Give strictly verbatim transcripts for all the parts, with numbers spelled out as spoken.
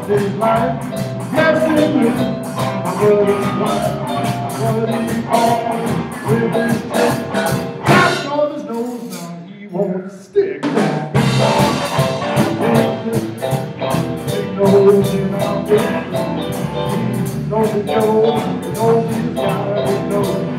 his life. Yes, it is. My brother's wife. What he always with his chick. Tapped on his nose, now he won't stick. Big nose in our big nose. Nose is Joe, nose is got a big nose.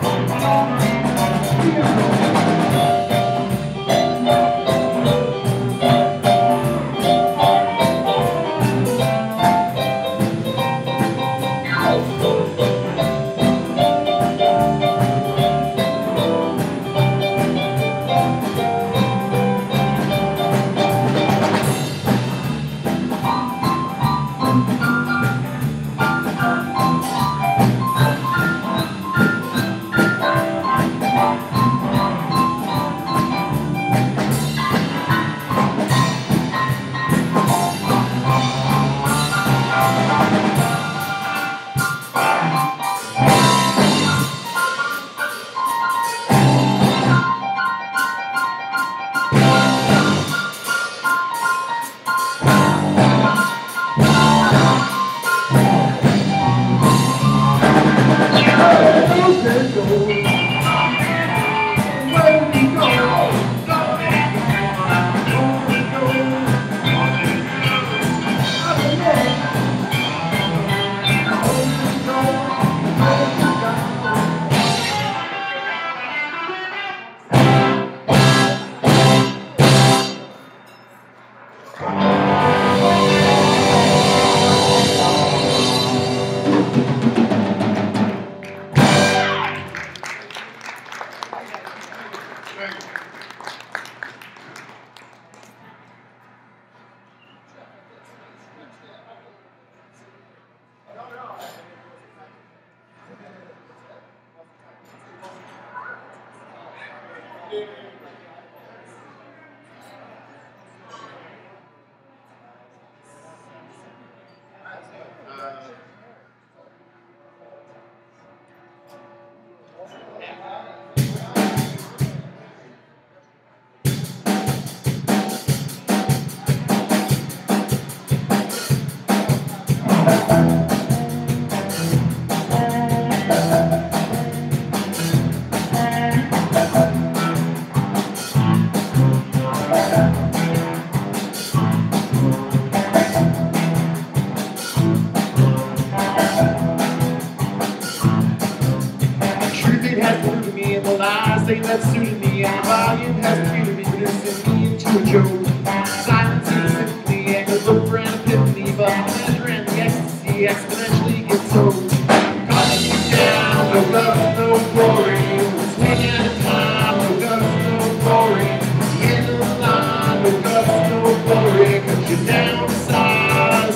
That suited me, and the volume has treated me, listen me into a joke. Silence is symphony, and goes over an epiphany, but the pleasure and the ecstasy exponentially gets old. Cutting you down, no love, no glory. Swing at a time, no dust, no glory. The end of the line, no dust, no glory. Cut you down to size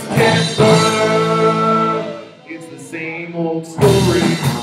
timber. It's the same old story.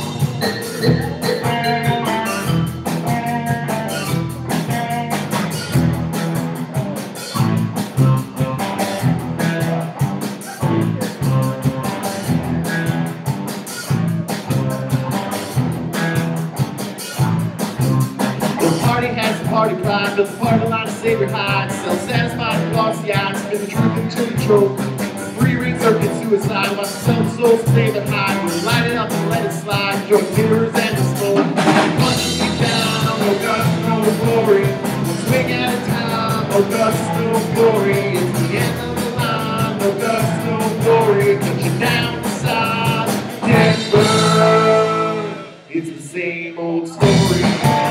Party pride, but the party line to save your hide. Self-satisfied and glossy eyes, spin the truth until you choke. The free ring circuit suicide, watch the self-soul save it high. We'll light it up and let it slide, join mirrors and the smoke. Punching you down, no dust, no glory. Swing at a time, no dust, no glory. It's the end of the line, no dust, no glory. Cut you down to size, timber. It's the same old story.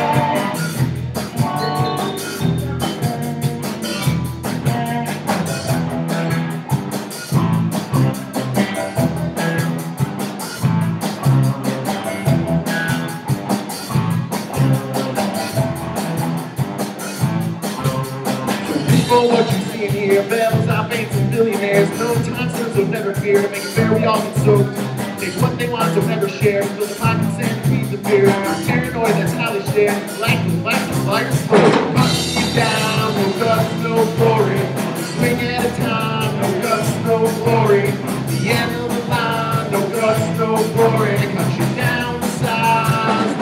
What you see in here, bells, I paint some billionaires. No time serves, so never fear. To make it fair, we all get soaked. Take what they want, so never share. Fill the pockets and feed the fear. Paranoid, that's how they share. Like the life is like a smoke. Punch you down, no dust, no glory. Swing at a time, no dust, no glory. The end of the line, no dust, no glory. Cut you down to size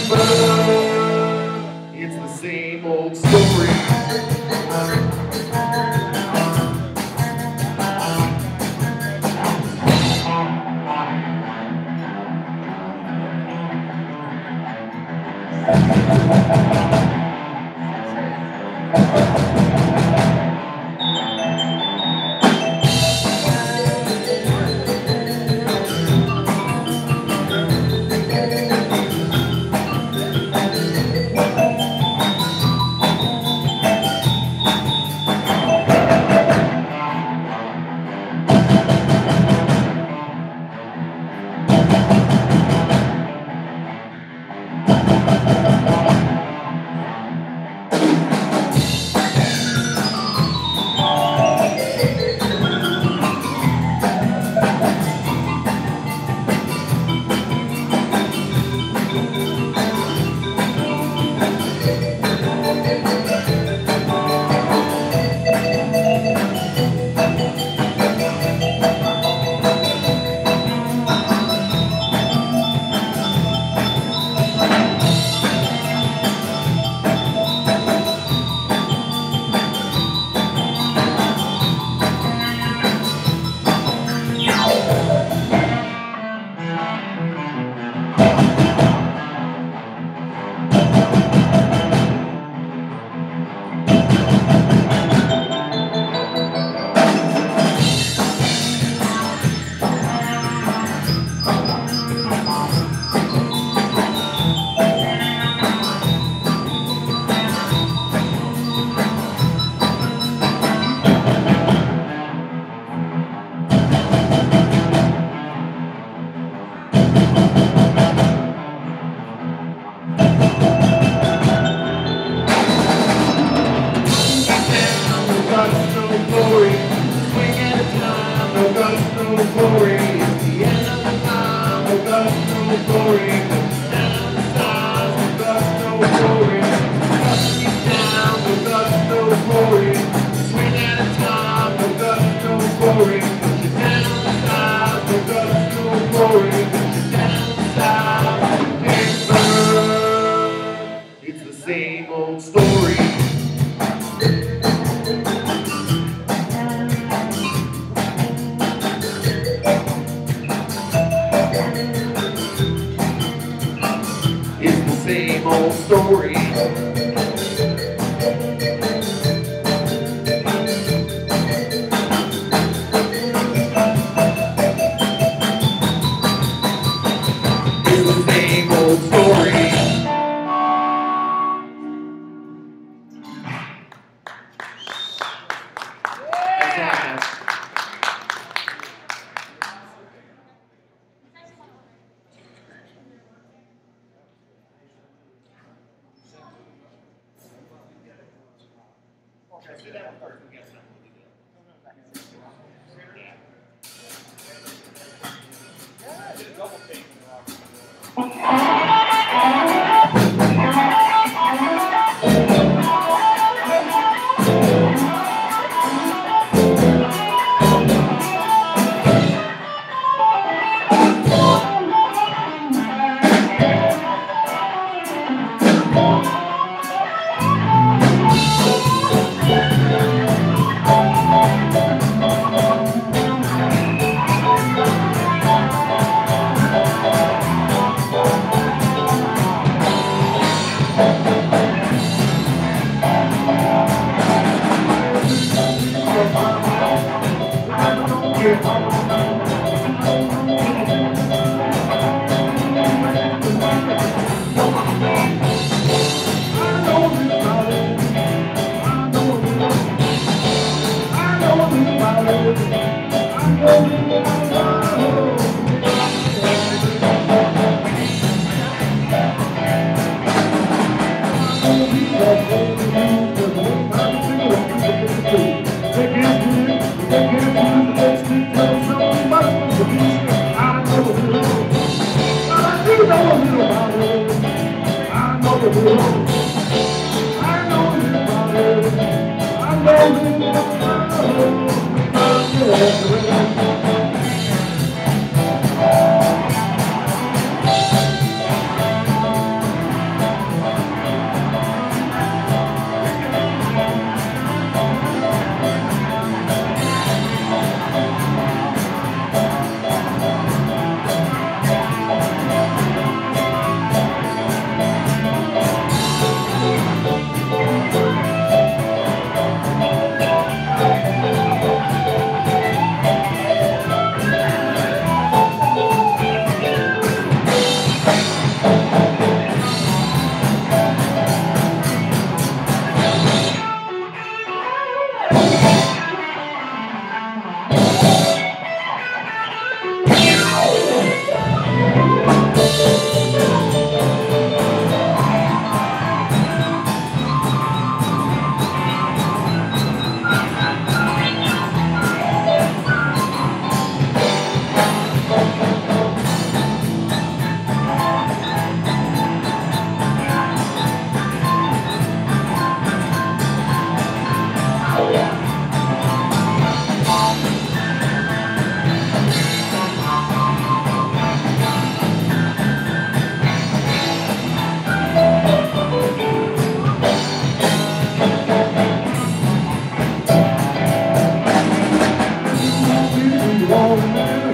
timber. It's the same old story. It's the same old story. It's the same old story. It's the same old story. Let's do that one first. We got time. Yeah, I did a double take.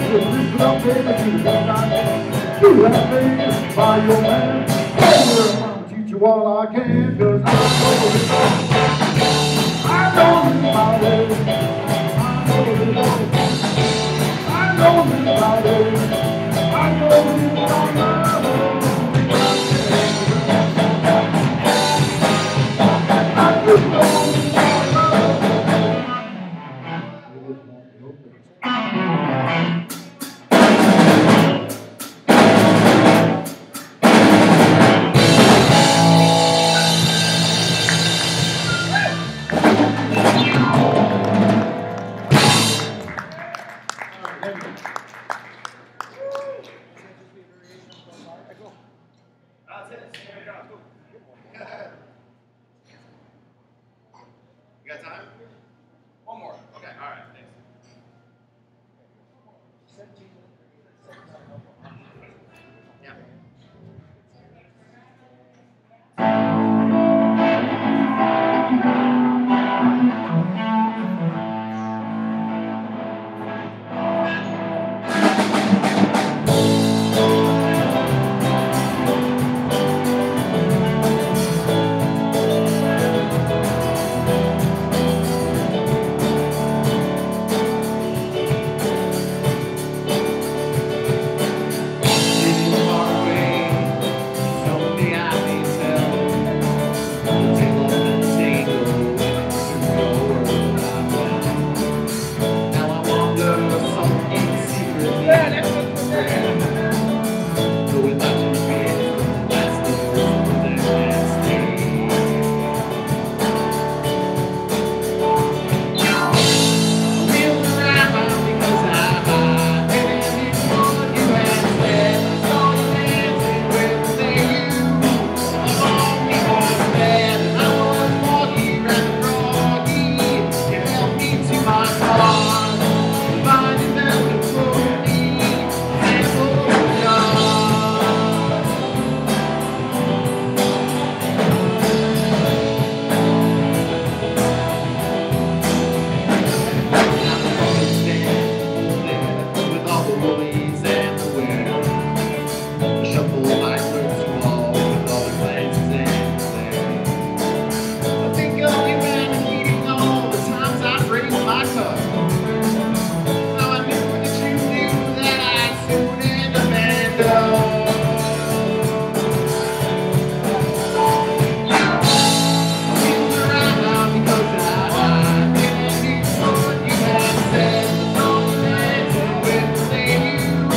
this love, baby, you love I can. You love me by your man. I'll teach you all I can, cause I know this. I know this my way. I know this. I know this my way. I know this my way. I just know this my way. You got time? One more. Okay, all right, thanks. Yeah. You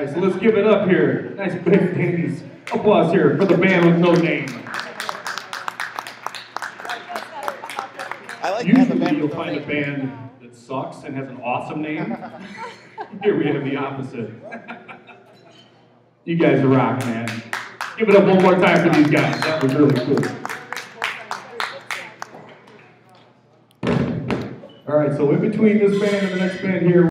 All right, so let's give it up here. Nice big Danny's applause here for the band with no name. I like Usually the band you'll with no find a name. band that sucks and has an awesome name. Here we have the opposite. You guys rock, man. Give it up one more time for these guys. That was really cool. All right, so in between this band and the next band here,